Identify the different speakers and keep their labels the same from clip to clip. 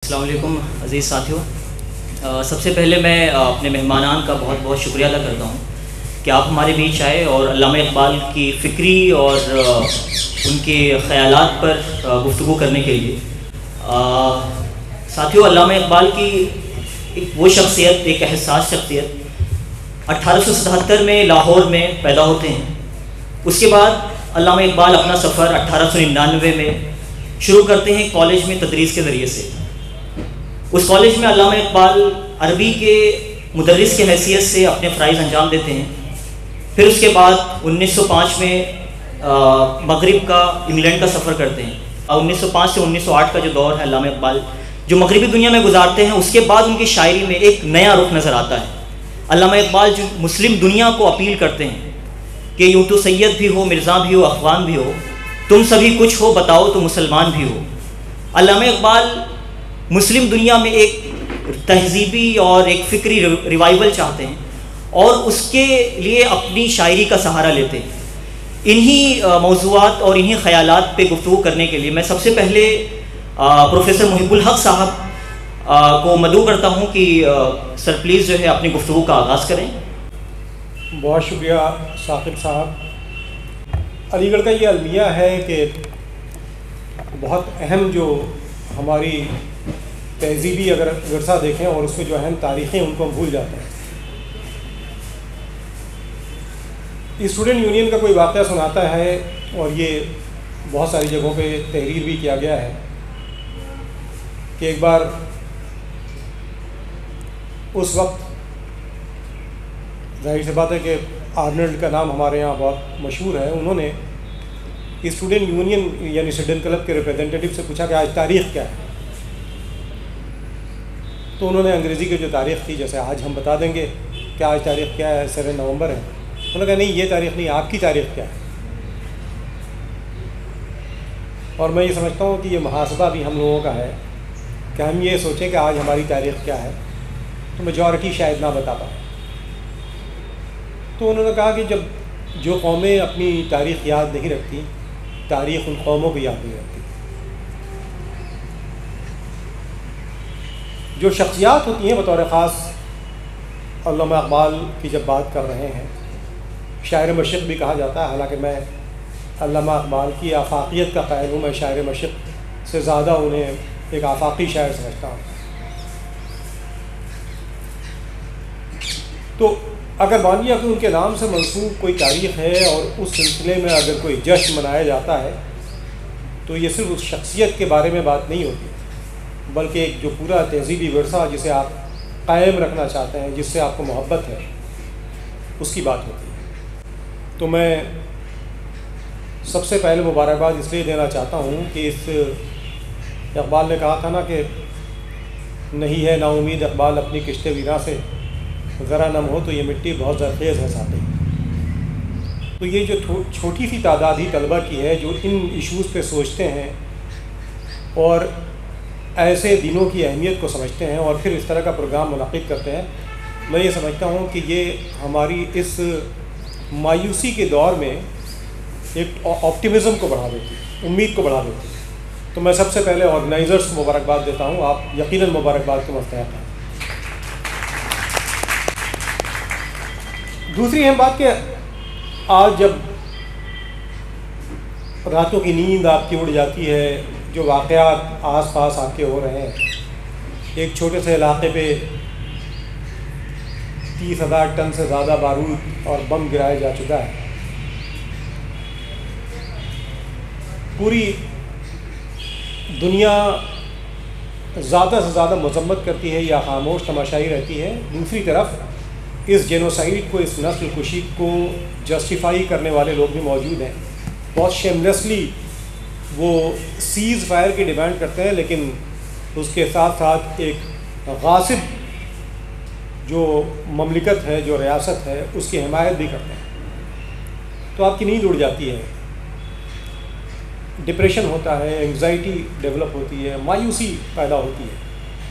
Speaker 1: السلام علیکم عزیز ساتھیوں. سب سے پہلے میں اپنے مہمانان کا بہت بہت شکریہ ادا کرتا ہوں کہ آپ ہمارے بیچ آئے اور علامہ اقبال کی فکری اور ان کے خیالات پر گفتگو کرنے کے لیے. ساتھیوں، علامہ اقبال کی وہ شخصیت، ایک حساس شخصیت 1877 میں لاہور میں پیدا ہوتے ہیں. اس کے بعد علامہ اقبال اپنا سفر 1899 میں شروع کرتے ہیں کالج میں تدریس کے ذریعے سے. اس کالج میں علامہ اقبال عربی کے مدرس کی حیثیت سے اپنے فرائض انجام دیتے ہیں. پھر اس کے بعد 1905 میں مغرب کا، انگلینڈ کا سفر کرتے ہیں. 1905 سے 1908 کا جو دور ہے علامہ اقبال جو مغربی دنیا میں گزارتے ہیں، اس کے بعد ان کی شاعری میں ایک نیا رخ نظر آتا ہے. علامہ اقبال جو مسلم دنیا کو اپیل کرتے ہیں کہ یوں تو سید بھی ہو، مرزا بھی ہو، افغان بھی ہو، تم سبھی کچھ ہو، بتاؤ تو مسلمان بھی ہو. علامہ اقبال مسلم دنیا میں ایک تہذیبی اور ایک فکری ریوائول چاہتے ہیں اور اس کے لیے اپنی شاعری کا سہارا لیتے ہیں. انہی موضوعات اور انہی خیالات پہ گفتگو کرنے کے لیے میں سب سے پہلے پروفیسر محب الحق صاحب کو مدعو کرتا ہوں کہ سر پلیز جو ہے اپنی گفتگو کا آغاز کریں.
Speaker 2: بہت شکریہ ثاقب صاحب. علی گڑھ کا یہ المیہ ہے کہ بہت اہم جو ہماری تہذیبی اگر ورثہ دیکھیں اور اس میں جو اہم تاریخیں ان کو ہم بھول جاتے ہیں. اسٹوڈنٹ یونین کا کوئی واقعہ سناتا ہے اور یہ بہت ساری جگہوں پہ تحریر بھی کیا گیا ہے کہ ایک بار اس وقت ظاہر سی بات ہے کہ آرنلڈ کا نام ہمارے یہاں بہت مشہور ہے. انہوں نے اسٹوڈنٹ یونین یعنی اسٹوڈنٹ کلب کے ریپرزینٹیٹیو سے پوچھا کہ آج تاریخ کیا ہے. تو انہوں نے انگریزی کی جو تاریخ تھی، جیسے آج ہم بتا دیں گے کہ آج تاریخ کیا ہے، 7 نومبر ہے. انہوں نے کہا نہیں، یہ تاریخ نہیں، آپ کی تاریخ کیا ہے. اور میں یہ سمجھتا ہوں کہ یہ محاسبہ بھی ہم لوگوں کا ہے کہ ہم یہ سوچیں کہ آج ہماری تاریخ کیا ہے، تو میجورٹی شاید نہ بتا پائے. تو انہوں نے کہا کہ جب جو قومیں اپنی تاریخ یاد نہیں رکھتی، تاریخ ان قوموں کو یاد نہیں رکھتی. جو شخصیات ہوتی ہیں بطور خاص، علامہ اقبال کی جب بات کر رہے ہیں، شاعر مشرق بھی کہا جاتا ہے، حالانکہ میں علامہ اقبال کی آفاقیت کا قائل ہوں. میں شاعر مشرق سے زیادہ انہیں ایک آفاقی شاعر سمجھتا ہوں. تو اگر مان لیا کہ ان کے نام سے منسوب کوئی تاریخ ہے اور اس سلسلے میں اگر کوئی جشن منایا جاتا ہے، تو یہ صرف اس شخصیت کے بارے میں بات نہیں ہوتی، بلکہ ایک جو پورا تہذیبی ورثہ جسے آپ قائم رکھنا چاہتے ہیں، جس سے آپ کو محبت ہے، اس کی بات ہوتی ہے. تو میں سب سے پہلے مبارکباد اس لیے دینا چاہتا ہوں کہ اس اقبال نے کہا تھا نا کہ نہیں ہے نا امید اقبال اپنی کشت ویراں سے، ذرا نم ہو تو یہ مٹی بہت زرخیز ہے ساتھی. تو یہ جو چھوٹی سی تعداد ہی طلبہ کی ہے جو ان ایشوز پہ سوچتے ہیں اور ایسے دنوں کی اہمیت کو سمجھتے ہیں اور پھر اس طرح کا پروگرام منعقد کرتے ہیں، میں یہ سمجھتا ہوں کہ یہ ہماری اس مایوسی کے دور میں ایک آپٹیمزم کو بڑھا دیتی ہے، امید کو بڑھا دیتی ہے. تو میں سب سے پہلے آرگنائزرز کو مبارکباد دیتا ہوں. آپ یقیناً مبارکباد کے مستحق ہیں. دوسری اہم بات کہ آج جب راتوں کی نیند آپ کی اڑ جاتی ہے، جو واقعات آس پاس آپ کے ہو رہے ہیں، ایک چھوٹے سے علاقے پہ 30,000 ٹن سے زیادہ بارود اور بم گرایا جا چکا ہے. پوری دنیا زیادہ سے زیادہ مذمت کرتی ہے یا خاموش تماشائی رہتی ہے. دوسری طرف اس جینوسائیڈ کو، اس نسل کشی کو جسٹیفائی کرنے والے لوگ بھی موجود ہیں. بہت شیملیسلی وہ سیز فائر کی ڈیمانڈ کرتے ہیں، لیکن اس کے ساتھ ساتھ ایک غاصب جو مملکت ہے، جو ریاست ہے، اس کی حمایت بھی کرتے ہیں. تو آپ کی نیند اڑ جاتی ہے، ڈپریشن ہوتا ہے، انگزائٹی ڈیولپ ہوتی ہے، مایوسی پیدا ہوتی ہے.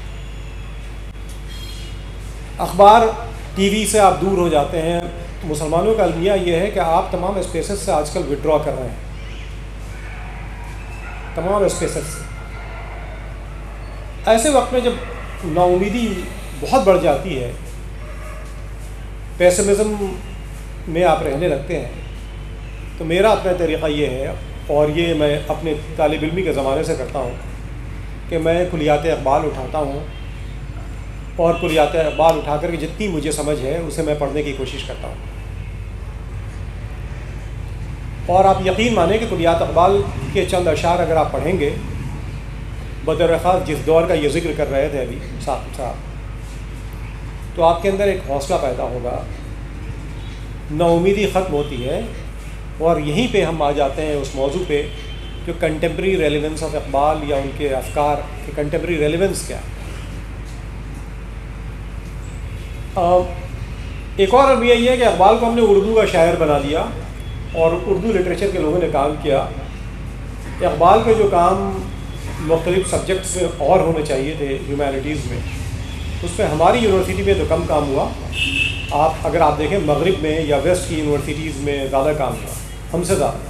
Speaker 2: اخبار ٹی وی سے آپ دور ہو جاتے ہیں. مسلمانوں کا المیہ یہ ہے کہ آپ تمام اسپیسز سے آج کل وڈرا کر رہے ہیں، تمام اسپیسز سے. ایسے وقت میں جب نا امیدی بہت بڑھ جاتی ہے، پیسمزم میں آپ رہنے لگتے ہیں، تو میرا اپنا طریقہ یہ ہے، اور یہ میں اپنے طالب علمی کے زمانے سے کرتا ہوں، کہ میں کلیات اقبال اٹھاتا ہوں، اور کلیات اقبال اٹھا کر کے جتنی مجھے سمجھ ہے اسے میں پڑھنے کی کوشش کرتا ہوں. اور آپ یقین مانیں کہ کلیات اقبال کے چند اشعار اگر آپ پڑھیں گے، بدر خاص جس دور کا یہ ذکر کر رہے تھے ابھی صاحب، تو آپ کے اندر ایک حوصلہ پیدا ہوگا، نا امیدی ختم ہوتی ہے. اور یہیں پہ ہم آ جاتے ہیں اس موضوع پہ جو کنٹمپریری ریلیونس آف اقبال، یا ان کے افکار کی کنٹمپریری ریلیونس کیا ہے. ایک اور المیہ یہ ہے کہ اقبال کو ہم نے اردو کا شاعر بنا دیا، اور اردو لٹریچر کے لوگوں نے کام کیا. اقبال کے جو کام مختلف سبجیکٹس میں اور ہونے چاہیے تھے ہیومینٹیز میں، اس میں ہماری یونیورسٹی میں تو کم کام ہوا. اگر آپ دیکھیں مغرب میں یا ویسٹ کی یونیورسٹیز میں زیادہ کام ہوا، ہم سے زیادہ.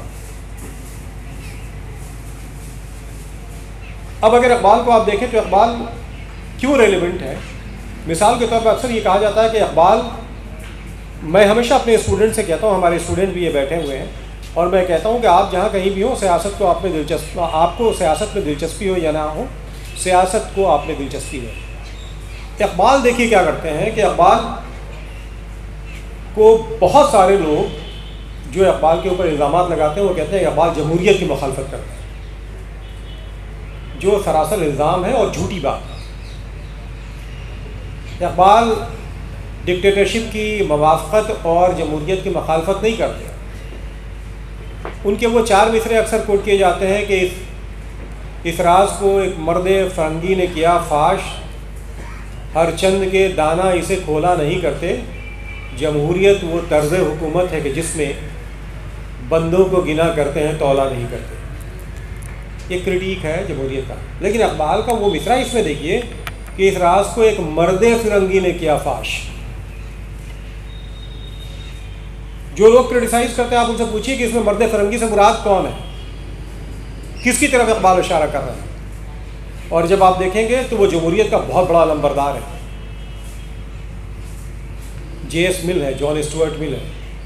Speaker 2: اب اگر اقبال کو آپ دیکھیں تو اقبال کیوں ریلیونٹ ہے؟ مثال کے طور پر اکثر یہ کہا جاتا ہے کہ اقبال، میں ہمیشہ اپنے اسٹوڈنٹ سے کہتا ہوں، ہمارے اسٹوڈنٹ بھی یہ بیٹھے ہوئے ہیں، اور میں کہتا ہوں کہ آپ جہاں کہیں بھی ہوں، سیاست کو آپ کو سیاست میں دلچسپی ہو یا نہ ہو، سیاست کو آپ میں دلچسپی ہے. اقبال دیکھیے کیا کرتے ہیں کہ اقبال کو بہت سارے لوگ جو اقبال کے اوپر الزامات لگاتے ہیں، وہ کہتے ہیں کہ اقبال جمہوریت کی مخالفت کرتے ہیں، جو سراسر الزام ہے اور جھوٹی بات ہے. اقبال ڈکٹیٹرشپ کی موافقت اور جمہوریت کی مخالفت نہیں کرتے. ان کے وہ 4 مصرے اکثر کوٹ کیے جاتے ہیں کہ اس راز کو ایک مرد فرنگی نے کیا فاش، ہر چند کے دانہ اسے کھولا نہیں کرتے، جمہوریت وہ طرز حکومت ہے کہ جس میں بندوں کو گنا کرتے ہیں تولا نہیں کرتے. یہ کریٹیک ہے جمہوریت کا. لیکن اقبال کا وہ مصرع اس میں دیکھیے کہ اس راز کو ایک مرد فرنگی نے کیا فاش. جو لوگ کرٹیسائز کرتے ہیں، آپ ان سے پوچھیے کہ اس میں مرد فرنگی سے مراد کون ہے، کس کی طرف اقبال اشارہ کر رہے ہیں. اور جب آپ دیکھیں گے تو وہ جمہوریت کا بہت بڑا علمبردار ہے. جے ایس مل ہے، جان اسٹورٹ مل ہے،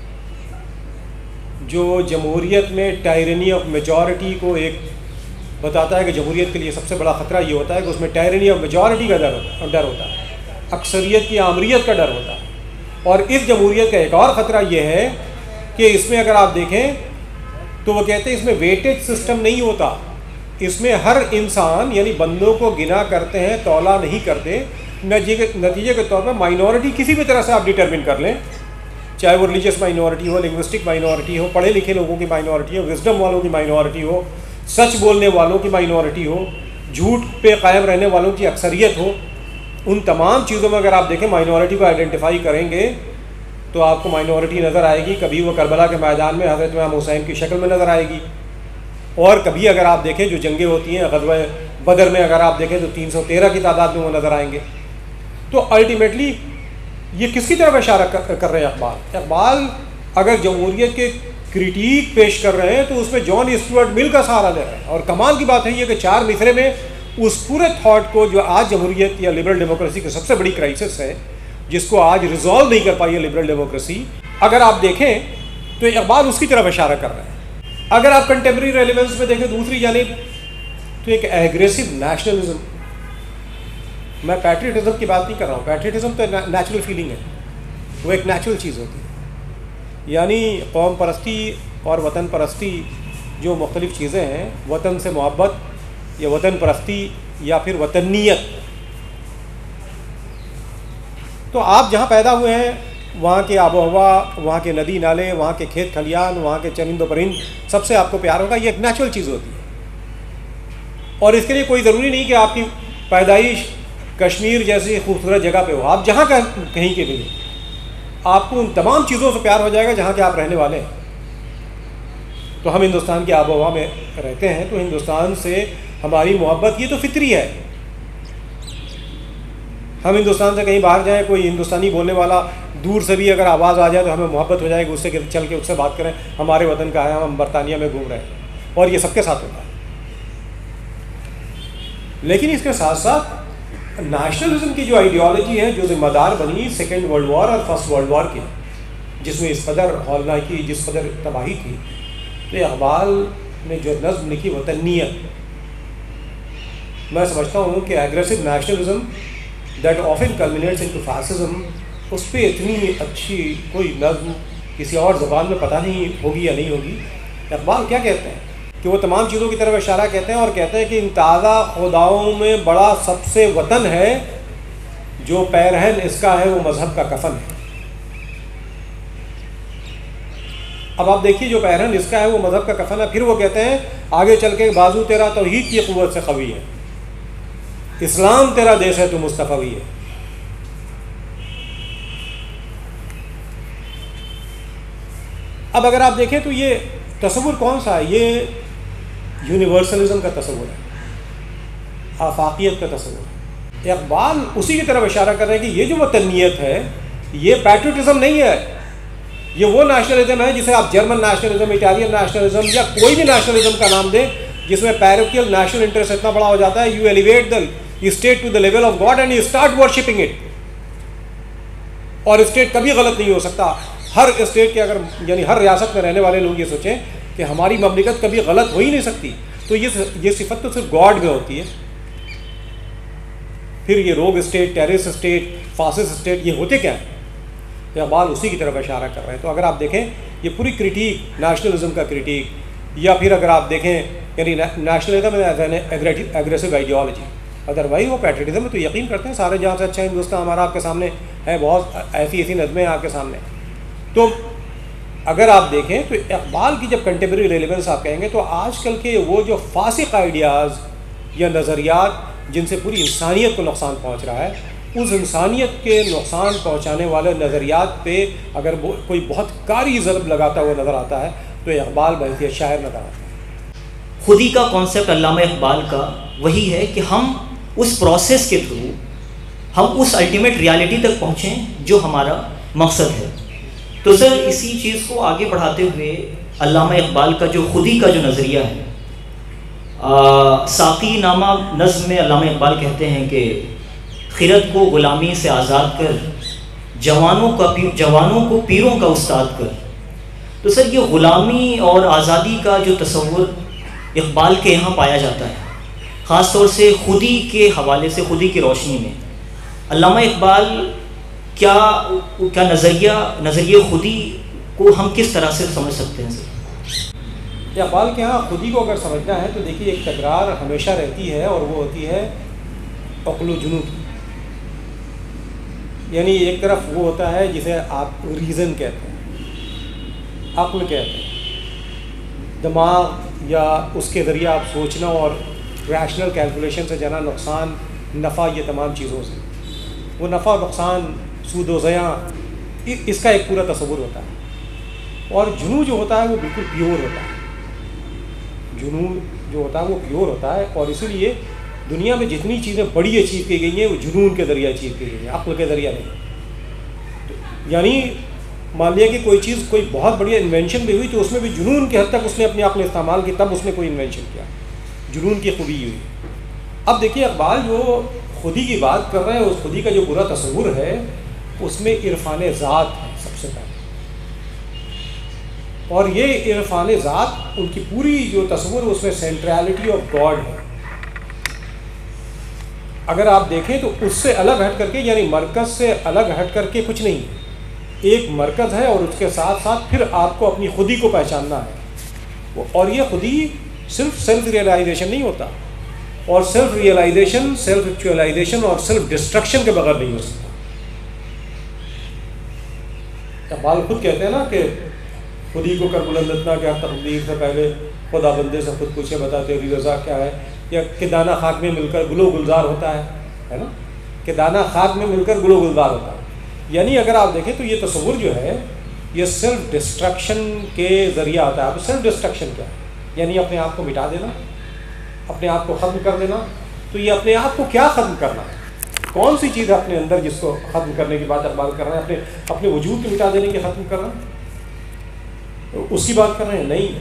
Speaker 2: جو جمہوریت میں ٹائرنی آف میجورٹی کو ایک بتاتا ہے کہ جمہوریت کے لیے سب سے بڑا خطرہ یہ ہوتا ہے کہ اس میں ٹائرنی آف میجورٹی کا ڈر ہوتا ہے، اکثریت کی آمریت کا ڈر ہوتا ہے. اور اس جمہوریت کا ایک اور خطرہ یہ ہے کہ اس میں اگر آپ دیکھیں تو وہ کہتے ہیں اس میں ویٹیج سسٹم نہیں ہوتا، اس میں ہر انسان یعنی بندوں کو گنا کرتے ہیں، تولا نہیں کرتے. نتیجے کے طور پر مائنورٹی کسی بھی طرح سے آپ ڈٹرمن کر لیں، چاہے وہ ریلیجیس مائنورٹی ہو، لنگوسٹک مائنورٹی ہو، پڑھے لکھے لوگوں کی مائنورٹی ہو، وزڈم والوں کی مائنورٹی ہو، سچ بولنے والوں کی مائنورٹی ہو، جھوٹ پہ قائم رہنے والوں کی اکثریت ہو. ان تمام چیزوں میں اگر آپ دیکھیں مائنورٹی کو آئیڈینٹیفائی کریں گے تو آپ کو مائنورٹی نظر آئے گی. کبھی وہ کربلا کے میدان میں حضرت امام حسین کی شکل میں نظر آئے گی، اور کبھی اگر آپ دیکھیں جو جنگیں ہوتی ہیں غزوہ بدر میں اگر آپ دیکھیں تو 313 کی تعداد میں وہ نظر آئیں گے. تو الٹیمیٹلی یہ کس کی طرف اشارہ کر رہے ہیں اقبال؟ اقبال اگر جمہوریت کے کریٹیک پیش کر رہے ہیں تو اس میں جان اسٹورٹ مل کا سہارا لے رہے ہیں. اور کمال کی بات ہے یہ کہ 4 مصرے میں اس پورے تھاٹ کو جو آج جمہوریت یا لبرل ڈیموکریسی کی سب سے بڑی کرائسس ہے، جس کو آج ریزالو نہیں کر پائی ہے لبرل ڈیموکریسی، اگر آپ دیکھیں تو اقبال اس کی طرف اشارہ کر رہے ہیں. اگر آپ کنٹمپریری ریلیونس میں دیکھیں دوسری جانب تو ایک ایگریسو نیشنلزم، میں پیٹریٹزم کی بات نہیں کر رہا ہوں، پیٹریٹزم تو نیچرل فیلنگ ہے، وہ ایک نیچرل چیز ہوتی ہے. یعنی قوم پرستی اور وطن پرستی جو مختلف چیزیں ہیں، وطن سے محبت یا وطن پرستی یا پھر وطنیت. تو آپ جہاں پیدا ہوئے ہیں وہاں کے آب و ہوا، وہاں کے ندی نالے، وہاں کے کھیت کھلیان، وہاں کے چرند و پرند سب سے آپ کو پیار ہوگا. یہ ایک نیچرل چیز ہوتی ہے، اور اس کے لیے کوئی ضروری نہیں کہ آپ کی پیدائش کشمیر جیسی خوبصورت جگہ پہ ہو. آپ جہاں کہیں کے بھی آپ کو ان تمام چیزوں سے پیار ہو جائے گا جہاں کے آپ رہنے والے ہیں. تو ہم ہندوستان کی آب و ہوا میں رہتے ہیں تو ہندوستان سے ہماری محبت یہ تو فطری ہے. ہم ہندوستان سے کہیں باہر جائیں، کوئی ہندوستانی بولنے والا دور سے بھی اگر آواز آ جائے تو ہمیں محبت ہو جائے گی، اس سے چل کے اس سے بات کریں ہمارے وطن کا ہے، ہم برطانیہ میں گھوم رہے ہیں. اور یہ سب کے ساتھ ہوتا ہے. لیکن اس کے ساتھ ساتھ نیشنلزم کی جو آئیڈیالوجی ہے جو ذمہ دار بنی سیکنڈ ورلڈ وار اور فرسٹ ورلڈ وار کی، جس میں اس قدر ہولناکی کی، جس قدر تباہی تھی، تو اقبال نے جو نظم لکھی وطنیت، میں سمجھتا ہوں کہ aggressive nationalism that often culminates into fascism, اس پہ اتنی اچھی کوئی نظم کسی اور زبان میں پتہ نہیں ہوگی یا نہیں ہوگی۔ اقبال کیا کہتے ہیں کہ وہ تمام چیزوں کی طرف اشارہ کہتے ہیں اور کہتے ہیں کہ ان تازہ خداؤں میں بڑا سب سے وطن ہے، جو پیرہن اس کا ہے وہ مذہب کا کفن ہے۔ اب آپ دیکھیے جو پیرہن اس کا ہے وہ مذہب کا کفن ہے، پھر وہ کہتے ہیں آگے چل کے بازو تیرا توحید کی قوت سے قوی ہے، اسلام تیرا دیس ہے تو مصطفی ہے۔ اب اگر آپ دیکھیں تو یہ تصور کون سا ہے؟ یہ یونیورسلزم کا تصور ہے، آفاقیت کا تصور ہے۔ اقبال اسی کی طرف اشارہ کر رہے ہیں کہ یہ جو وطنیت ہے یہ پیٹریوٹزم نہیں ہے، یہ وہ نیشنلزم ہے جسے آپ جرمن نیشنلزم، اٹالین نیشنلزم یا کوئی بھی نیشنلزم کا نام دیں، جس میں پیروکیل نیشنل انٹرسٹ اتنا بڑا ہو جاتا ہے، you elevate the state to the level of god and you start worshipping it. اور اسٹیٹ کبھی غلط نہیں ہو سکتا۔ ہر اسٹیٹ کے اگر یعنی ہر ریاست میں رہنے والے لوگ یہ سوچیں کہ ہماری مملکت کبھی غلط ہو ہی نہیں سکتی، تو یہ صفت تو صرف گاڈ میں ہوتی ہے۔ پھر یہ rogue state, terrorist state, fascist state, یہ ہوتے کیا ہیں؟ اقبال اسی کی طرف اشارہ کر رہے ہیں۔ تو اگر آپ دیکھیں یہ پوری کرٹیک نیشنلزم کا کرٹیک، یا پھر اگر آپ دیکھیں یعنی nationalism as an aggressive ideology, otherwise وہ پیٹریٹزم میں تو یقین کرتے ہیں سارے جہاں سے اچھا ہندوستان ہمارا آپ کے سامنے ہے، بہت ایسی نظمیں آپ کے سامنے۔ تو اگر آپ دیکھیں تو اقبال کی جب کنٹمپریری ریلیونس آپ کہیں گے تو آج کل کے وہ جو فاسق آئیڈیاز یا نظریات جن سے پوری انسانیت کو نقصان پہنچ رہا ہے، اس انسانیت کے نقصان پہنچانے والے نظریات پہ اگر کوئی بہت کاری ضرب لگاتا ہوا نظر آتا ہے تو اقبال بحیثیت شاعر نظر آتا ہے۔
Speaker 1: خودی کا کانسیپٹ علامہ اقبال کا وہی ہے کہ ہم اس پروسیس کے تھرو ہم اس الٹیمیٹ ریالٹی تک پہنچیں جو ہمارا مقصد ہے۔ تو سر اسی چیز کو آگے بڑھاتے ہوئے علامہ اقبال کا جو خودی کا جو نظریہ ہے، ساقی نامہ نظم میں علامہ اقبال کہتے ہیں کہ خرد کو غلامی سے آزاد کر، جوانوں کو پیروں کا استاد کر۔ تو سر یہ غلامی اور آزادی کا جو تصور اقبال کے یہاں پایا جاتا ہے، خاص طور سے خودی کے حوالے سے، خودی کی روشنی میں علامہ اقبال کیا نظریہ خودی کو ہم کس طرح سے سمجھ سکتے ہیں سر؟
Speaker 2: اقبال کے ہاں خودی کو اگر سمجھنا ہے تو دیکھیے ایک تکرار ہمیشہ رہتی ہے اور وہ ہوتی ہے عقل و جنون کی۔ یعنی ایک طرف وہ ہوتا ہے جسے آپ ریزن کہتے ہیں، عقل کہتے ہیں، دماغ یا اس کے ذریعے آپ سوچنا اور ریشنل کیلکولیشن سے جانا، نقصان نفع، یہ تمام چیزوں سے وہ نفع نقصان، سود و زیاں، اس کا ایک پورا تصور ہوتا ہے۔ اور جنون جو ہوتا ہے وہ بالکل پیور ہوتا ہے، جنون جو ہوتا ہے وہ پیور ہوتا ہے، اور اسی لیے دنیا میں جتنی چیزیں بڑی اچیو کی گئی ہیں وہ جنون کے ذریعے اچیو کی گئی ہیں، عقل کے ذریعہ نہیں۔ یعنی مان لیا کہ کوئی چیز کوئی بہت بڑی انوینشن بھی ہوئی تو اس میں بھی جنون کی حد تک اس نے اپنی عقل استعمال کی، تب اس نے کوئی انوینشن کیا، جنون کی خوبی ہوئی۔ اب دیکھیے اقبال جو خودی کی بات کر رہے ہیں، اس خودی کا جو پورا تصور ہے اس میں عرفان ذات ہے سب سے پہلے، اور یہ عرفان ذات ان کی پوری جو تصور اس میں سینٹرالٹی آف گاڈ ہے۔ اگر آپ دیکھیں تو اس سے الگ ہٹ کر کے، یعنی مرکز سے الگ ہٹ کر کے کچھ نہیں، ایک مرکز ہے اور اس کے ساتھ ساتھ پھر آپ کو اپنی خودی کو پہچاننا ہے، اور یہ خودی صرف سیلف ریئلائزیشن نہیں ہوتا، اور سیلف ریئلائزیشن، سیلف ایکچوئلائزیشن اور سیلف ڈسٹرکشن کے بغیر نہیں ہو سکتا۔ اقبال خود کہتے ہیں نا کہ خودی کو کر بلند اتنا کہ ہر تقدیر سے پہلے خدا بندے سے خود پوچھے بتا تیری رضا کیا ہے، یا کہ دانہ خاک میں مل کر گلو گلزار ہوتا ہے نا، کہ دانہ خاک میں مل کر گلو گلزار ہوتا ہے۔ یعنی اگر آپ دیکھیں تو یہ تصور جو ہے یہ سیلف ڈسٹرکشن کے ذریعہ آتا ہے۔ اب سیلف ڈسٹرکشن کیا ہے؟ یعنی اپنے آپ کو مٹا دینا، اپنے آپ کو ختم کر دینا۔ تو یہ اپنے آپ کو کیا ختم کرنا ہے؟ کون سی چیز ہے اپنے اندر جس کو ختم کرنے کی بات اقبال کر رہے ہیں؟ اپنے وجود کو مٹا دینے کی ختم کرنا، اس کی بات کر رہے ہیں؟ نہیں۔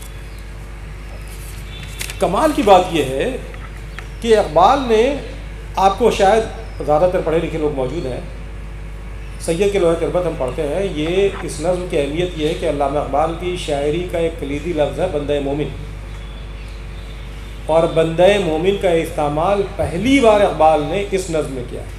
Speaker 2: کمال کی بات یہ ہے کہ اقبال نے آپ کو شاید زیادہ تر پڑھے لکھے لوگ موجود ہیں، سید کے لوح تربت ہم پڑھتے ہیں، یہ اس نظم کی اہمیت یہ ہے کہ علامہ اقبال کی شاعری کا ایک کلیدی لفظ ہے بندہ مومن، اور بندہ مومن کا استعمال پہلی بار اقبال نے اس نظم میں کیا،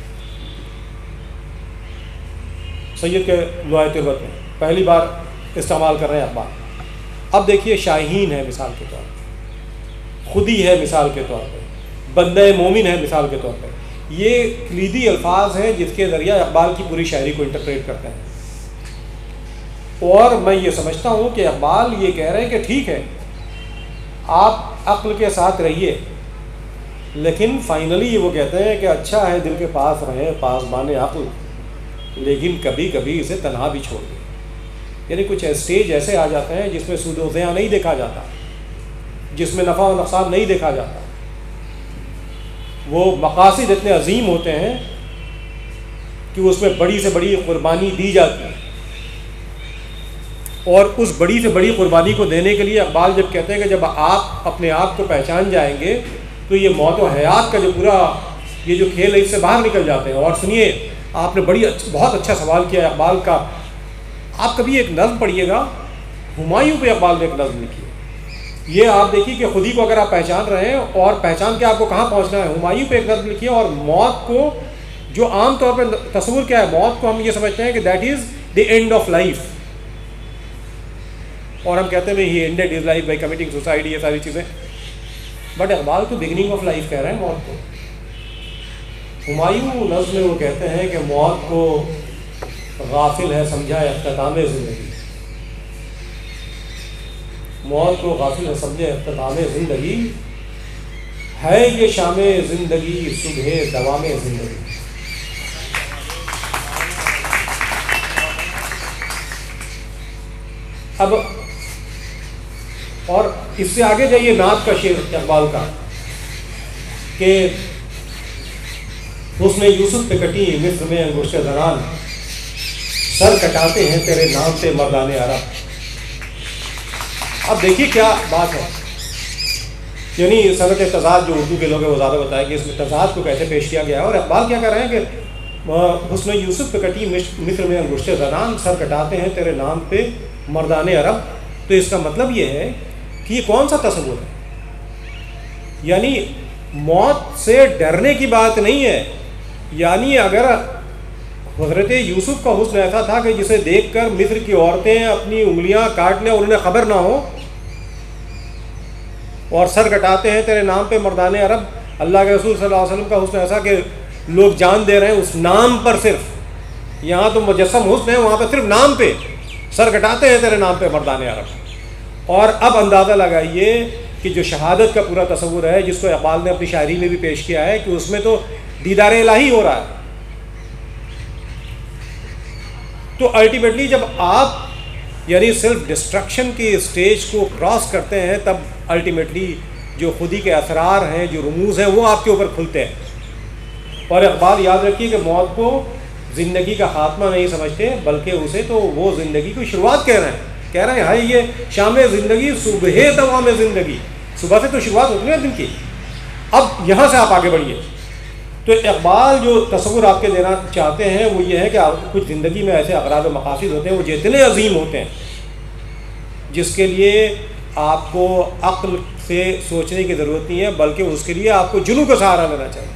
Speaker 2: سید کے لوح تربت میں پہلی بار استعمال کر رہے ہیں اقبال۔ اب دیکھیے شاہین ہے مثال کے طور پر، خودی ہے مثال کے طور پہ، بندہ مومن ہے مثال کے طور پر، یہ کلیدی الفاظ ہیں جس کے ذریعہ اقبال کی پوری شاعری کو انٹرپریٹ کرتے ہیں۔ اور میں یہ سمجھتا ہوں کہ اقبال یہ کہہ رہے ہیں کہ ٹھیک ہے آپ عقل کے ساتھ رہیے، لیکن فائنلی وہ کہتے ہیں کہ اچھا ہے دل کے پاس رہیں پاسبان عقل، لیکن کبھی کبھی اسے تنہا بھی چھوڑ دیں۔ یعنی کچھ اسٹیج ایسے آ جاتے ہیں جس میں سود و زیاں نہیں دیکھا جاتا، جس میں نفع و نقصان نہیں دیکھا جاتا، وہ مقاصد اتنے عظیم ہوتے ہیں کہ اس میں بڑی سے بڑی قربانی دی جاتی ہے، اور اس بڑی سے بڑی قربانی کو دینے کے لیے اقبال جب کہتے ہیں کہ جب آپ اپنے آپ کو پہچان جائیں گے تو یہ موت و حیات کا جو پورا یہ جو کھیل ہے اس سے باہر نکل جاتے ہیں۔ اور سنیے، آپ نے بہت اچھا سوال کیا ہے اقبال کا، آپ کبھی ایک نظم پڑھیے گا، ہمایوں پہ اقبال نے ایک نظم لکھی ہے، یہ آپ دیکھیے کہ خودی کو اگر آپ پہچان رہے ہیں اور پہچان کے آپ کو کہاں پہنچنا ہے، ہمایوں پہ ایک نظم لکھی ہے۔ اور موت کو جو عام طور پہ تصور کیا ہے، موت کو ہم یہ سمجھتے ہیں کہ that is the end of life, اور ہم کہتے ہیں he ended his life by committing suicide, یہ ساری چیزیں، بٹ اقبال تو بگننگ آف لائف کہہ رہے ہیں موت کو۔ ہمایوں نظم میں وہ کہتے ہیں کہ موت کو غافل ہے سمجھا اختتام زندگی، موت کو غافل ہے سمجھے اختتام زندگی، ہے یہ شام زندگی صبح دوام زندگی۔ اب اور اس سے آگے جائیے نعت کا شعر اقبال کا کہ حسن یوسف پہ کٹی مصر میں انگشت زنان، سر کٹاتے ہیں تیرے نام پہ مردان عرب۔ اب دیکھیے کیا بات ہے، یعنی صنعت تضاد جو اردو کے لوگ ہیں وہ زیادہ بتائیں کہ اس میں تضاد کو کیسے پیش کیا گیا ہے، اور اقبال کیا کر رہے ہیں کہ حسن یوسف پہ کٹی مصر میں انگشت زنان، سر کٹاتے ہیں تیرے نام پہ مردان عرب۔ تو اس کا مطلب یہ ہے کہ یہ کون سا تصور ہے، یعنی موت سے ڈرنے کی بات نہیں ہے، یعنی اگر حضرت یوسف کا حسن ایسا تھا کہ جسے دیکھ کر مصر کی عورتیں اپنی انگلیاں کاٹ لیں اور انہیں خبر نہ ہو، اور سر کٹاتے ہیں تیرے نام پہ مردان عرب، اللہ کے رسول صلی اللہ علیہ وسلم کا حسن ایسا کہ لوگ جان دے رہے ہیں اس نام پر، صرف یہاں تو مجسم حسن ہے، وہاں پہ صرف نام پہ سر کٹاتے ہیں تیرے نام پہ مردان عرب۔ اور اب اندازہ لگائیے کہ جو شہادت کا پورا تصور ہے جس کو اقبال نے اپنی شاعری میں بھی پیش کیا ہے کہ اس میں تو دیدار الہی ہو رہا ہے۔ تو الٹیمیٹلی جب آپ یعنی سیلف ڈسٹرکشن کی اسٹیج کو کراس کرتے ہیں تب الٹیمیٹلی جو خودی کے اسرار ہیں، جو رموز ہیں، وہ آپ کے اوپر کھلتے ہیں۔ اور اقبال یاد رکھیے کہ موت کو زندگی کا خاتمہ نہیں سمجھتے، بلکہ اسے تو وہ زندگی کی شروعات کہہ رہے ہیں ہائی یہ شام زندگی صبح دوام زندگی، صبح سے تو شروعات ہوتی ہے دن کی، اب یہاں سے آپ آگے بڑھیے۔ تو اقبال جو تصور آپ کے دینا چاہتے ہیں وہ یہ ہے کہ کچھ زندگی میں ایسے اغراض و مقاصد ہوتے ہیں وہ جتنے عظیم ہوتے ہیں جس کے لیے آپ کو عقل سے سوچنے کی ضرورت نہیں ہے، بلکہ اس کے لیے آپ کو جنوں کا سہارا لینا چاہیے۔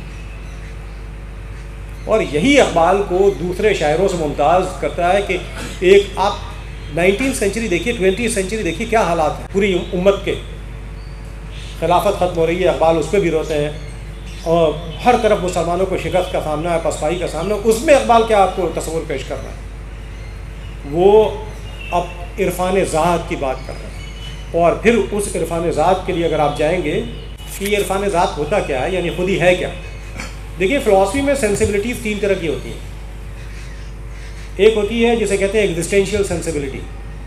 Speaker 2: اور یہی اقبال کو دوسرے شاعروں سے ممتاز کرتا ہے کہ ایک آپ 19 سینچری دیکھیے، 20 سینچری دیکھیے، کیا حالات ہیں پوری امت کے، خلافت ختم ہو رہی ہے، اقبال اس پہ بھی روتے ہیں، اور ہر طرف مسلمانوں کو شکست کا سامنا ہے، پسپائی کا سامنا، اس میں اقبال کیا آپ کو تصور پیش کر رہا ہے، وہ اب عرفان ذات کی بات کر رہے ہیں۔ اور پھر اس عرفان ذات کے لیے اگر آپ جائیں گے کہ یہ عرفان ذات ہوتا کیا ہے، یعنی خود ہی ہے کیا۔ دیکھیے فلاسفی میں سینسیبلٹیز 3 طرح کی ہوتی ہیں، ایک ہوتی ہے جسے کہتے ہیں ایگزسٹینشیل سینسیبلٹی،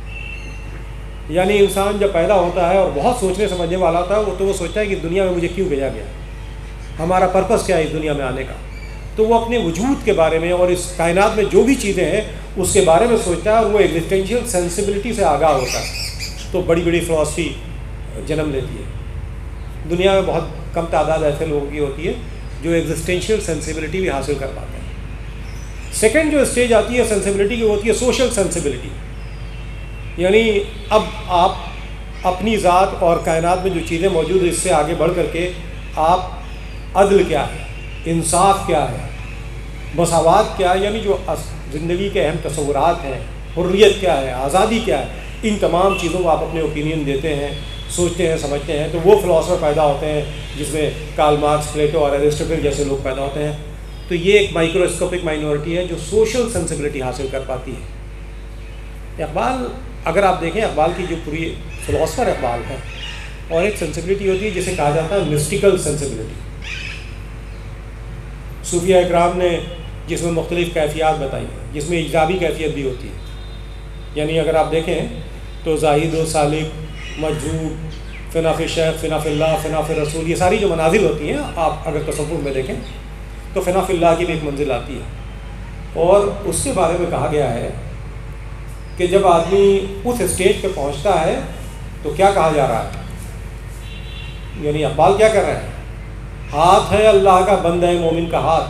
Speaker 2: یعنی انسان جب پیدا ہوتا ہے اور بہت سوچنے سمجھنے والا ہوتا ہے تو وہ سوچتا ہے کہ دنیا میں مجھے کیوں بھیجا گیا، ہمارا پرپس کیا ہے اس دنیا میں آنے کا، تو وہ اپنے وجود کے بارے میں اور اس کائنات میں جو بھی چیزیں ہیں اس کے بارے میں سوچتا ہے، اور وہ ایگزسٹینشیل سینسیبلٹی سے آگاہ ہوتا ہے، تو بڑی بڑی فلاسفی جنم لیتی ہے۔ دنیا میں بہت کم تعداد ایسے لوگوں کی ہوتی ہے جو ایگزسٹینشیل سینسیبلٹی بھی حاصل کر پاتے ہیں۔ سیکنڈ جو اسٹیج آتی ہے سینسیبلٹی کی، وہ ہوتی ہے سوشل سینسیبلٹی، یعنی اب آپ اپنی ذات اور کائنات میں جو چیزیں موجود ہیں اس سے آگے بڑھ کر کے آپ عدل کیا ہے، انصاف کیا ہے، مساوات کیا ہے، یعنی جو زندگی کے اہم تصورات ہیں، حریت کیا ہے، آزادی کیا ہے، ان تمام چیزوں کو آپ اپنے اوپینین دیتے ہیں، سوچتے ہیں، سمجھتے ہیں، تو وہ فلاسفر پیدا ہوتے ہیں جس میں کارل مارکس، پلیٹو اور ایرسٹوٹل جیسے لوگ پیدا ہوتے ہیں۔ تو یہ ایک مائکروسکوپک مائنورٹی ہے جو سوشل سینسیبلٹی حاصل کر پاتی ہے۔ اقبال، اگر آپ دیکھیں اقبال کی جو پوری فلاسفر اقبال ہے، اور ایک سینسیبلٹی ہوتی ہے جسے کہا جاتا ہے مسٹیکل سینسیبلٹی۔ صوفیہ اکرام نے جس میں مختلف کیفیات بتائی ہیں، جس میں ایجابی کیفیت بھی ہوتی ہے، یعنی اگر آپ دیکھیں تو زاہد و سالک، مجذوب، فنا فی شیخ، فنا فی اللہ، فنا فی رسول، یہ ساری جو منازل ہوتی ہیں آپ اگر تصوف میں دیکھیں تو فنا فی اللہ کی بھی ایک منزل آتی ہے، اور اس کے بارے میں کہا گیا ہے کہ جب آدمی اس اسٹیج پہ پہنچتا ہے تو کیا کہا جا رہا ہے، یعنی اقبال کیا کر رہے ہیں، ہاتھ ہے اللہ کا بندہ مومن کا ہاتھ،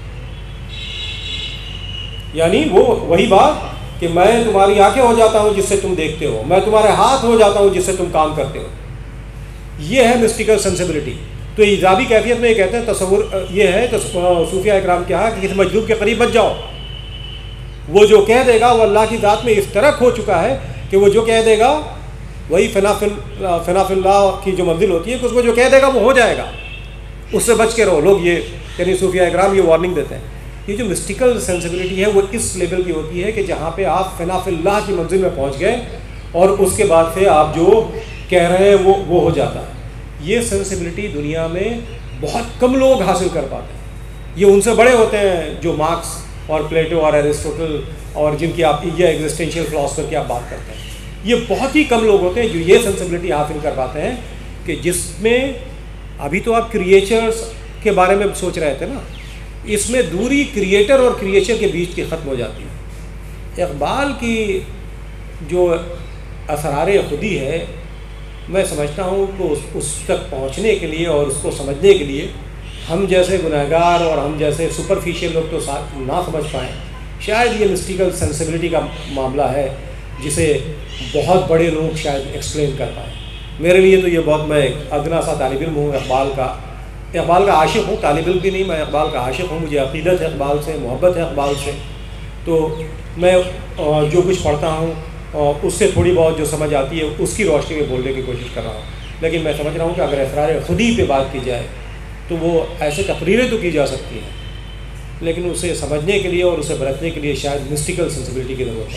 Speaker 2: یعنی وہ وہی بات کہ میں تمہاری آنکھیں ہو جاتا ہوں جس سے تم دیکھتے ہو، میں تمہارے ہاتھ ہو جاتا ہوں جس سے تم کام کرتے ہو، یہ ہے مسٹیکل سینسیبلٹی۔ تو ایجابی کیفیت میں یہ کہتے ہیں تصور یہ ہے، صوفیہ اکرام کیا ہے کہ کسی مجذوب کے قریب بچ جاؤ، وہ جو کہہ دے گا وہ اللہ کی ذات میں اس طرح کھو چکا ہے کہ وہ جو کہہ دے گا وہی فنا فی اللہ کی جو منزل ہوتی ہے کہ اس کو جو کہہ دے گا وہ ہو جائے گا، اس سے بچ کے رہو۔ لوگ یہ یعنی صوفیہ اکرام یہ وارننگ دیتے ہیں۔ یہ جو مسٹیکل سینسیبلٹی ہے وہ اس لیول کی ہوتی ہے کہ جہاں پہ آپ فنا فی اللہ کی منزل میں پہنچ گئے اور اس کے بعد سے آپ جو کہہ رہے ہیں وہ ہو جاتا ہے۔ یہ سینسیبلٹی دنیا میں بہت کم لوگ حاصل کر پاتے ہیں۔ یہ ان سے بڑے ہوتے ہیں جو مارکس اور پلیٹو اور ایرسٹوٹل اور جن کی آپ یہ ایگزسٹینشیل فلاسفر کی آپ بات کرتے ہیں، یہ بہت ہی کم لوگ ہوتے ہیں جو یہ سینسیبلٹی حاصل کر پاتے ہیں کہ جس میں ابھی تو آپ کریچرز کے بارے میں سوچ رہے تھے نا، اس میں دوری کریٹر اور کریچر کے بیچ کی ختم ہو جاتی ہے۔ اقبال کی جو اسرار خودی ہے، میں سمجھتا ہوں کہ اس تک پہنچنے کے لیے اور اس کو سمجھنے کے لیے ہم جیسے گنہگار اور ہم جیسے سپرفیشیل لوگ تو نہ سمجھ پائیں۔ شاید یہ مسٹیکل سینسیبلٹی کا معاملہ ہے جسے بہت بڑے لوگ شاید ایکسپلین کر پائیں۔ میرے لیے تو یہ بہت، میں ادنا سا طالب علم ہوں، اقبال کا عاشق ہوں، طالب علم بھی نہیں، میں اقبال کا عاشق ہوں، مجھے عقیدت ہے اقبال سے، محبت ہے اقبال سے، تو میں جو کچھ پڑھتا ہوں اس سے تھوڑی بہت جو سمجھ آتی ہے اس کی روشنی میں بولنے کی کوشش کر رہا ہوں۔ لیکن میں سمجھ رہا ہوں کہ اگر اسرار خودی پہ بات کی جائے تو وہ ایسے تقریریں تو کی جا سکتی ہیں، لیکن اسے سمجھنے کے لیے اور اسے برتنے کے لیے شاید مسٹیکل سینسیبلٹی کی ضرورت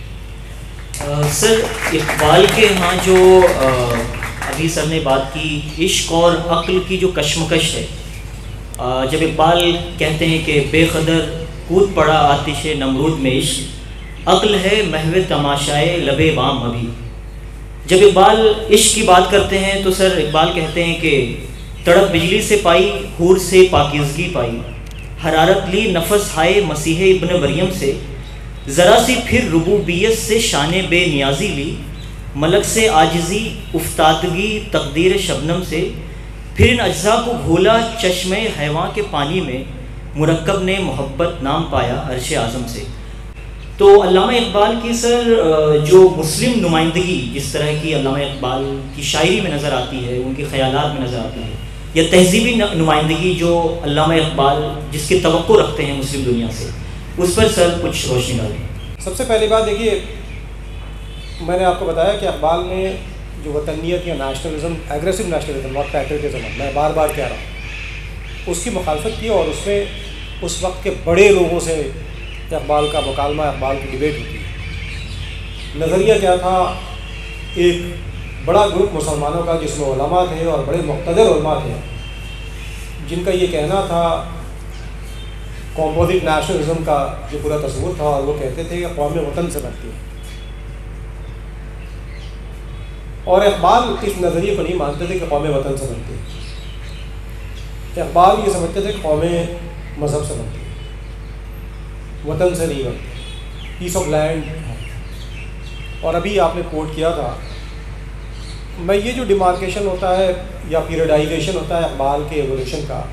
Speaker 2: ہے۔
Speaker 1: سر، اقبال کے ہاں جو ابھی سر نے بات کی عشق اور عقل کی جو کشمکش ہے، جب اقبال کہتے ہیں کہ بے قدر کود پڑا آتش نمرود میں عشق، عقل ہے محو تماشائے لبے وام ابھی۔ جب اقبال عشق کی بات کرتے ہیں تو سر اقبال کہتے ہیں کہ تڑپ بجلی سے پائی، حور سے پاکیزگی پائی، حرارت لی نفس ہائے مسیح ابن مریم سے، ذرا سی پھر ربوبیت سے شان بے نیازی لی، ملک سے عاجزی افتادگی تقدیر شبنم سے، پھر ان اجزاء کو گھولا چشمے حیواں کے پانی میں، مرکب نے محبت نام پایا عرش اعظم سے۔ تو علامہ اقبال کی سر جو مسلم نمائندگی جس طرح کی علامہ اقبال کی شاعری میں نظر آتی ہے، ان کے خیالات میں نظر آتی ہے، یا تہذیبی نمائندگی جو علامہ اقبال جس کی توقع رکھتے ہیں مسلم دنیا سے، اس پر سر کچھ روشنی ڈالیں۔
Speaker 2: سب سے پہلی بات دیکھیے، میں نے آپ کو بتایا کہ اقبال نے جو وطنیت یا nationalism, aggressive nationalism, not patriotism, میں بار بار کہہ رہا ہوں، اس کی مخالفت کی، اور اس میں اس وقت کے بڑے لوگوں سے اقبال کا مکالمہ، اقبال کی ڈبیٹ ہوتی ہے۔ نظریہ کیا تھا؟ ایک بڑا گروپ مسلمانوں کا جس میں علماء تھے اور بڑے مقتدر علماء تھے، جن کا یہ کہنا تھا کمپوزٹ نیشنلزم کا جو پورا تصور تھا، اور وہ کہتے تھے کہ قوم وطن سے بنتی ہے، اور اقبال اس نظریے کو نہیں مانتے تھے کہ قوم وطن سے بنتی ہے۔ اقبال یہ سمجھتے تھے کہ قوم مذہب سے بنتی ہے، وطن سے نہیں بنتی، پیس آف لینڈ ہے۔ اور ابھی آپ نے کوٹ کیا تھا، میں یہ جو ڈیمارکیشن ہوتا ہے یا پیریڈائزیشن ہوتا ہے اقبال کے ایولیوشن کا،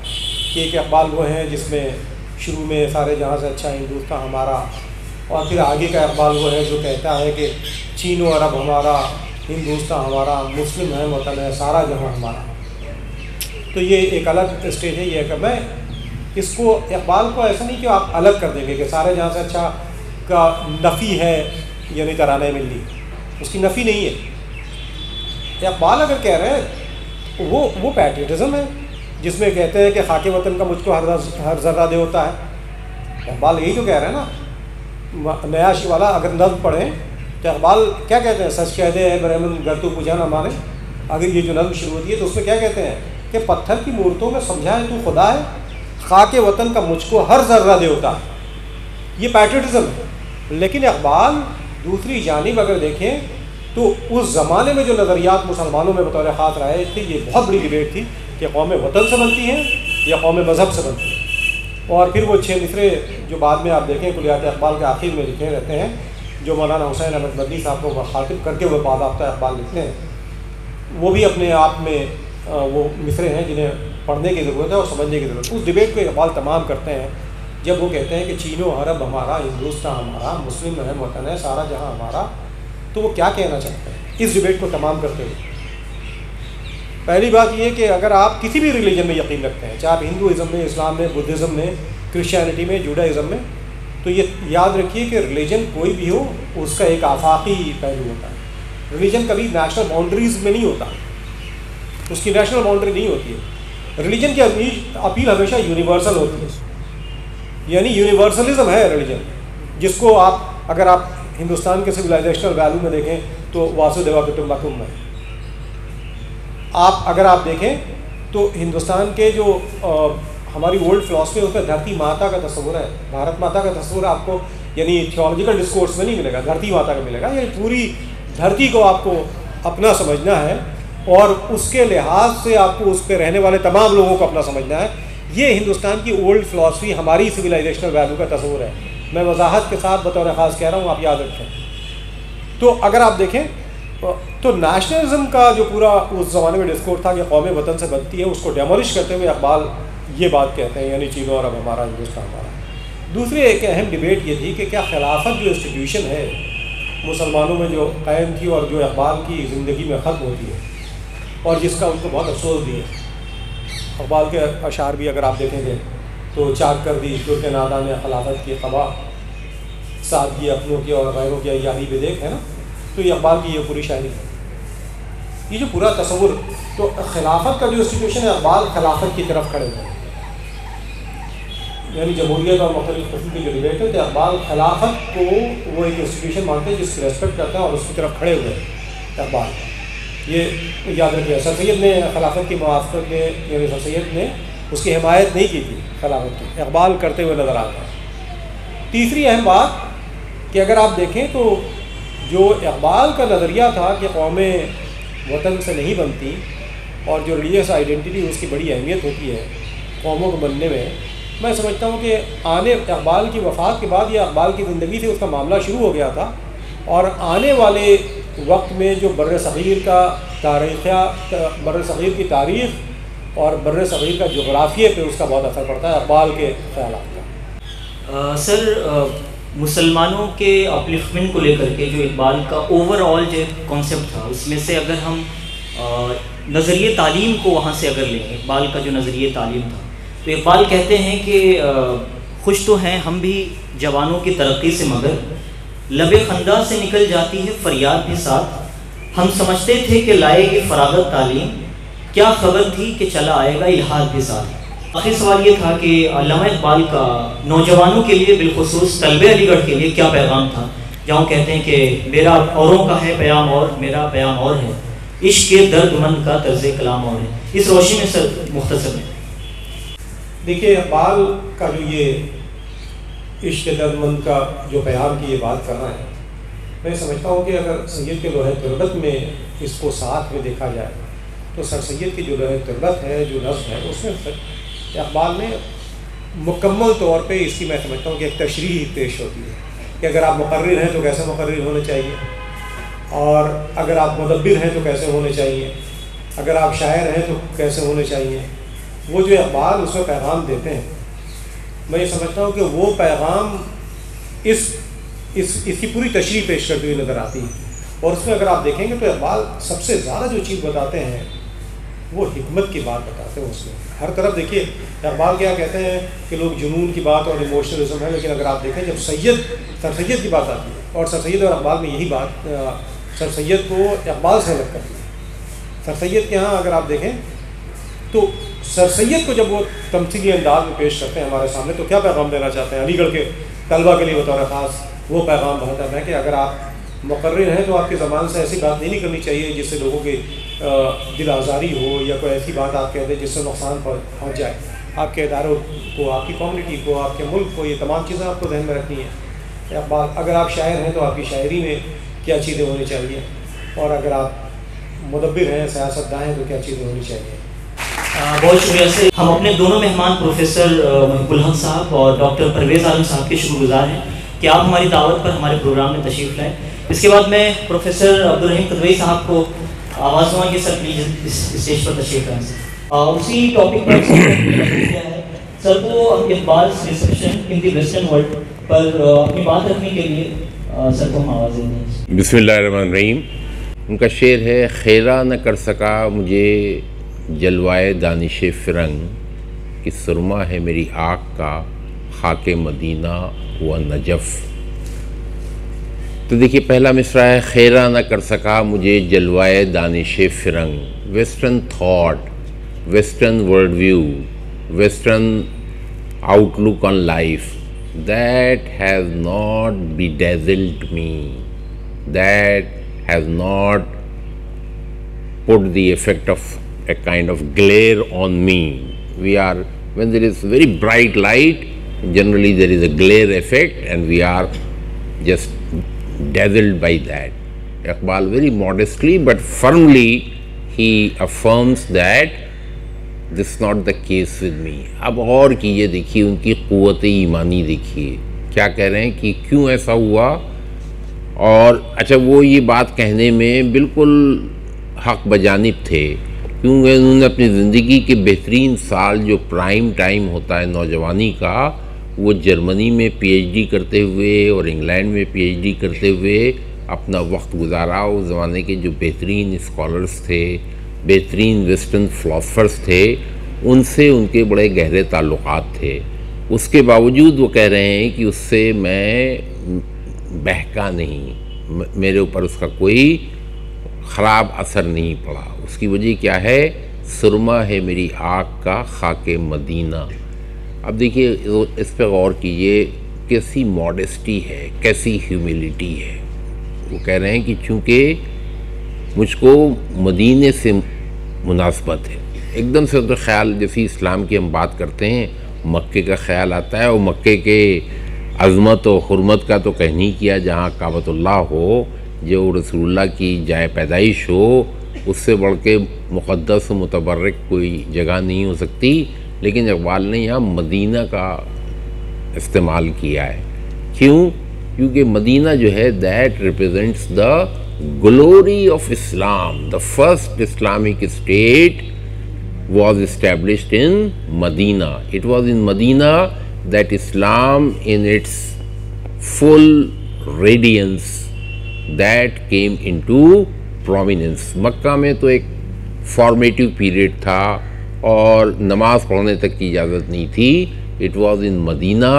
Speaker 2: کہ ایک اقبال وہ ہیں جس میں شروع میں سارے جہاں سے اچھا ہندوستان ہمارا، اور پھر آگے کا اقبال وہ ہے جو کہتا ہے کہ چین و عرب ہمارا، ہندوستان ہمارا، مسلم ہے وطن ہے سارا جہاں ہمارا۔ تو یہ ایک الگ اسٹیج ہے۔ یہ کہ میں اس کو اقبال کو ایسا نہیں کہ آپ الگ کر دیں گے کہ سارے جہاں سے اچھا کا نفی ہے یعنی ترانہ ملی، اس کی نفی نہیں ہے۔ اقبال اگر کہہ رہے ہیں وہ پیٹریٹزم ہے جس میں کہتے ہیں کہ خاک وطن کا مجھ کو ہر ذرہ دے ہوتا ہے۔ اقبال یہی تو کہہ رہے ہیں نا۔ نیا شیوالا اگر نظم پڑھیں تو اقبال کیا کہتے ہیں؟ سچ کہہ دے اے برہمن گر تو پوجا نہ مانے۔ اگر یہ جو نظم شروع ہوتی ہے تو اس میں کیا کہتے ہیں کہ پتھر کی مورتوں میں سمجھا ہے تو خدا ہے، خاک وطن کا مجھ کو ہر ذرہ دے ہوتا ہے۔ یہ پیٹریٹزم ہے۔ لیکن اقبال دوسری جانب اگر دیکھیں تو اس زمانے میں جو نظریات مسلمانوں میں بطور خاص رائج تھی، یہ بہت بڑی ڈبیٹ تھی کہ قوم وطن سے بنتی ہیں یا قوم مذہب سے بنتی ہیں۔ اور پھر وہ 6 مصرے جو بعد میں آپ دیکھیں کلیات اقبال کے آخر میں لکھے رہتے ہیں، جو مولانا حسین احمد مدنی صاحب کو مخاطب کر کے وہ باضابطہ اقبال لکھتے ہیں، وہ بھی اپنے آپ میں وہ مصرے ہیں جنہیں پڑھنے کی ضرورت ہے اور سمجھنے کی ضرورت ہے۔ اس ڈبیٹ کو اقبال تمام کرتے ہیں جب وہ کہتے ہیں کہ چین و عرب ہمارا، ہندوستان ہمارا، مسلم ہے وطن ہے سارا جہاں ہمارا۔ تو وہ کیا کہنا چاہتے ہیں اس ڈبیٹ کو تمام کرتے ہوئے؟ پہلی بات یہ کہ اگر آپ کسی بھی ریلیجن میں یقین رکھتے ہیں، چاہے آپ ہندوازم میں، اسلام میں، بدھزم میں، کرسچینٹی میں، جوڈائزم میں، تو یہ یاد رکھیے کہ ریلیجن کوئی بھی ہو اس کا ایک آفاقی پہلو ہوتا ہے۔ ریلیجن کبھی نیشنل باؤنڈریز میں نہیں ہوتا، اس کی نیشنل باؤنڈری نہیں ہوتی ہے۔ ریلیجن کی اپیل ہمیشہ یونیورسل ہوتی ہے، یعنی یونیورسلزم ہے ریلیجن، جس کو آپ اگر آپ ہندوستان کے سویلائزیشنل ویلیو میں دیکھیں تو واسودیوا کٹمبکم ہے۔ اگر آپ دیکھیں تو ہندوستان کے جو ہماری اولڈ فلاسفی ہے اس میں دھرتی ماتا کا تصور ہے، بھارت ماتا کا تصور آپ کو یعنی تھیولوجیکل ڈسکورس میں نہیں ملے گا، دھرتی ماتا کا ملے گا۔ یعنی پوری دھرتی کو آپ کو اپنا سمجھنا ہے اور اس کے لحاظ سے آپ کو اس پہ رہنے والے تمام لوگوں کو اپنا سمجھنا ہے۔ یہ ہندوستان کی اولڈ فلاسفی ہماری سویلائزیشنل ویلیو کا تصور ہے۔ میں وضاحت کے ساتھ بطور خاص کہہ رہا ہوں، آپ یاد رکھیں۔ تو اگر آپ دیکھیں تو نیشنلزم کا جو پورا اس زمانے میں ڈسکورس تھا کہ قوم وطن سے بنتی ہے، اس کو ڈیمولش کرتے ہوئے اقبال یہ بات کہتے ہیں، یعنی چین و عرب ہمارا، ہندوستان ہمارا۔ دوسری ایک اہم ڈبیٹ یہ تھی کہ کیا خلافت جو انسٹیٹیوشن ہے مسلمانوں میں جو قائم تھی اور جو اقبال کی زندگی میں ختم ہوتی ہے اور جس کا ان کو بہت افسوس بھی ہے۔ اقبال کے اشعار بھی اگر آپ دیکھیں گے تو چاک کر دی جو کہ نادان نے خلافت کی قبا، سادگی اپنوں کی اور غیروں کی عیاری بے دیکھ ہے نا، تو یہ اقبال کی یہ پوری شاعری ہے۔ یہ جو پورا تصور، تو خلافت کا جو انسٹیٹیوشن ہے، اقبال خلافت کی طرف کھڑے ہوئے ہیں، یعنی جمہوریت اور مختلف قسم کی جو ڈبیٹ ہے، تو اقبال خلافت کو وہ ایک انسٹیٹیوشن مانتے ہیں جس کی ریسپیکٹ کرتے ہیں اور اس کی طرف کھڑے ہوئے ہیں اقبال۔ یہ یاد رکھیے، سر سید نے خلافت کی موافقت میں، یعنی سر سید نے اس کی حمایت نہیں کی تھی خلافت کی، اقبال کرتے ہوئے نظر آتا ہے۔ تیسری اہم بات کہ اگر آپ دیکھیں تو جو اقبال کا نظریہ تھا کہ قومیں وطن سے نہیں بنتی اور جو ریلیجس آئیڈینٹی اس کی بڑی اہمیت ہوتی ہے قوموں کو بننے میں سمجھتا ہوں کہ اقبال کی وفات کے بعد یا اقبال کی زندگی سے اس کا معاملہ شروع ہو گیا تھا، اور آنے والے وقت میں جو بر صغیر کا بر صغیر کی تاریخ اور بر صغیر کا جغرافیے پہ اس کا بہت اثر پڑتا ہے اقبال کے خیالات کا۔
Speaker 1: سر مسلمانوں کے اپلفمنٹ کو لے کر کے جو اقبال کا اوور آل جو کانسیپٹ تھا، اس میں سے اگر ہم نظریہ تعلیم کو وہاں سے اگر لیں، اقبال کا جو نظریہ تعلیم تھا، تو اقبال کہتے ہیں کہ خوش تو ہیں ہم بھی جوانوں کی ترقی سے، مگر لب خندہ سے نکل جاتی ہے فریاد بھی ساتھ، ہم سمجھتے تھے کہ لائے گی فراغت تعلیم، کیا خبر تھی کہ چلا آئے گا الہاد بھی ساتھ۔ آخری سوال یہ تھا کہ علامہ اقبال کا نوجوانوں کے لیے، بالخصوص طلبہ علی گڑھ کے لیے کیا پیغام تھا، جہاں کہتے ہیں کہ میرا اوروں کا ہے پیام اور میرا پیام اور ہے، عشق کے درد مند کا طرز کلام اور ہے۔ اس روشنی میں سر مختصر ہے۔
Speaker 2: دیکھیے اقبال کا جو یہ عشق درد مند کا جو پیام کی یہ بات کر رہا ہے، میں سمجھتا ہوں کہ اگر سید کے لوح تربت میں اس کو ساتھ میں دیکھا جائے تو سر سید کی جو لوح تربت ہے، جو نظم ہے، اس میں اقبال نے مکمل طور پہ اس کی میں سمجھتا ہوں کہ ایک تشریح پیش ہوتی ہے کہ اگر آپ مقرر ہیں تو کیسے مقرر ہونے چاہیے، اور اگر آپ مدبر ہیں تو کیسے ہونے چاہیے، اگر آپ شاعر ہیں تو کیسے ہونے چاہیے، وہ جو اقبال اس میں پیغام دیتے ہیں، میں یہ سمجھتا ہوں کہ وہ پیغام اس کی پوری تشریح پیش کرتی ہوئی نظر آتی ہے. اور اس میں اگر آپ دیکھیں گے تو اقبال سب سے زیادہ جو چیز بتاتے ہیں وہ حکمت کی بات بتاتے ہیں. اس میں ہر طرف دیکھیے اقبال کیا کہتے ہیں کہ لوگ جنون کی بات اور ایموشنلزم ہے، لیکن اگر آپ دیکھیں جب سر سید کی بات آتی ہے، اور سر سید اور اقبال میں یہی بات سر سید کو اقبال سے الگ کرتی ہے. سر سید کے ہاں اگر آپ دیکھیں تو سر سید کو جب وہ تمثیلی انداز میں پیش کرتے ہیں ہمارے سامنے تو کیا پیغام دینا چاہتے ہیں؟ علی گڑھ کے طلبہ کے لیے بطور خاص وہ پیغام بہت اہم ہے کہ اگر آپ مقرر ہیں تو آپ کی زبان سے ایسی بات نہیں کرنی چاہیے جس سے لوگوں کی دل آزاری ہو، یا کوئی ایسی بات آپ کہہ دیں جس سے نقصان پہنچ جائے آپ کے اداروں کو، آپ کی کمیونٹی کو، آپ کے ملک کو. یہ تمام چیزیں آپ کو ذہن میں رکھنی ہیں. اگر آپ شاعر ہیں تو آپ کی شاعری میں کیا چیزیں ہونی چاہیے، اور اگر آپ مدبر ہیں، سیاستداں ہیں تو کیا چیزیں ہونی چاہیے.
Speaker 1: بہت شکریہ سے ہم اپنے دونوں مہمان پروفیسر محب الحق صاحب اور ڈاکٹر پرویز عالم صاحب کے شکر گزار ہیں کہ آپ ہماری دعوت پر ہمارے پروگرام میں تشریف لائیں. اس کے بعد میں پروفیسر عبدالرحیم قدوئی صاحب کو آواز دوں کہ سر پلیز اسٹیج پر تشریف لائیں. اسی ٹاپک پر سر کو Iqbal's reception in the western world پر اپنی بات رکھنے کے لیے سر کو ہم آواز دیں گے.
Speaker 3: بسم اللہ الرحمن الرحیم. ان کا شعر ہے: خیرہ نہ کر سکا مجھے جلوائے دانش فرنگ، کہ سرما ہے میری آنکھ کا خاک مدینہ و نجف. تو دیکھیے پہلا مصرع ہے: خیرہ نہ کر سکا مجھے جلوائے دانش فرنگ. Western thought, western world view, western outlook on life, that has not bedazzled me, that has not put the effect of a kind of glare on me. When there is very bright light, generally there is a glare effect and we are just dazzled by that. Iqbal very modestly but firmly he affirms that this is not the case with me. اب اور کیجئے، دیکھیے ان کی قوت ایمانی دیکھیے کیا کہہ رہے ہیں کہ کیوں ایسا ہوا. اور اچھا وہ یہ بات کہنے میں بالکل حق بجانب تھے، کیونکہ انہوں نے اپنی زندگی کے بہترین سال جو پرائم ٹائم ہوتا ہے نوجوانی کا، وہ جرمنی میں پی ایچ ڈی کرتے ہوئے اور انگلینڈ میں پی ایچ ڈی کرتے ہوئے اپنا وقت گزارا. اس زمانے کے جو بہترین اسکالرس تھے، بہترین ویسٹرن فلاسفرس تھے، ان سے ان کے بڑے گہرے تعلقات تھے. اس کے باوجود وہ کہہ رہے ہیں کہ اس سے میں بہکا نہیں، میرے اوپر اس کا کوئی خراب اثر نہیں پڑا. اس کی وجہ کیا ہے؟ سرما ہے میری آنکھ کا خاک مدینہ. اب دیکھیے اس پہ غور کیجئے، کیسی ماڈسٹی ہے، کیسی ہیوملٹی ہے. وہ کہہ رہے ہیں کہ چونکہ مجھ کو مدینے سے مناسبت ہے. ایک دم سے تو خیال جیسی اسلام کی ہم بات کرتے ہیں مکے کا خیال آتا ہے، اور مکے کے عظمت و حرمت کا تو کہہ نہیں کیا. جہاں کعبۃ اللہ ہو، جو رسول اللہ کی جائے پیدائش ہو، اس سے بڑھ کے مقدس و متبرک کوئی جگہ نہیں ہو سکتی. لیکن اقبال نے یہاں مدینہ کا استعمال کیا ہے. کیوں؟ کیونکہ مدینہ جو ہے that represents the glory of Islam. The first Islamic state was established in Medina. It was in Medina that Islam in its full radiance that came into prominence. Mecca میں تو ایک formative period تھا اور نماز پڑھنے تک کی اجازت نہیں تھی. It was in Medina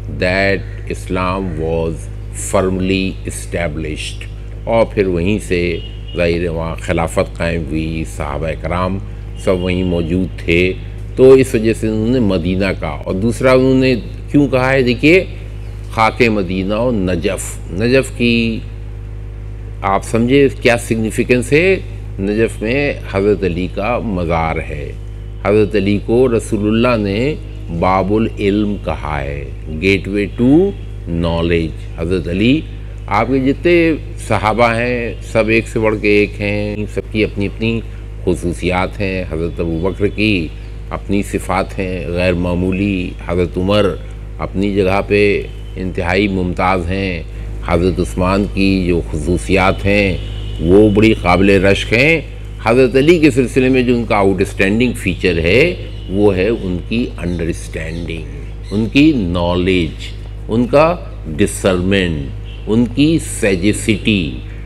Speaker 3: that Islam was firmly established. اور پھر وہیں سے ظاہر وہاں خلافت قائم ہوئی، صحابہ کرام سب وہیں موجود تھے. تو اس وجہ سے انہوں نے مدینہ کہا. اور دوسرا انہوں نے کیوں کہا ہے؟ دیکھیے خاک مدینہ اور نجف. نجف کی آپ سمجھے کیا سگنیفیکنس ہے؟ نجف میں حضرت علی کا مزار ہے. حضرت علی کو رسول اللہ نے باب العلم کہا ہے، گیٹ وے ٹو نالج. حضرت علی، آپ کے جتنے صحابہ ہیں سب ایک سے بڑھ کے ایک ہیں، سب کی اپنی اپنی خصوصیات ہیں. حضرت ابوبکر کی اپنی صفات ہیں غیر معمولی، حضرت عمر اپنی جگہ پہ انتہائی ممتاز ہیں، حضرت عثمان کی جو خصوصیات ہیں وہ بڑی قابل رشک ہیں. حضرت علی کے سلسلے میں جو ان کا آؤٹ اسٹینڈنگ فیچر ہے وہ ہے ان کی انڈرسٹینڈنگ، ان کی نالج، ان کا ڈسرنمنٹ، ان کی سیجسٹی،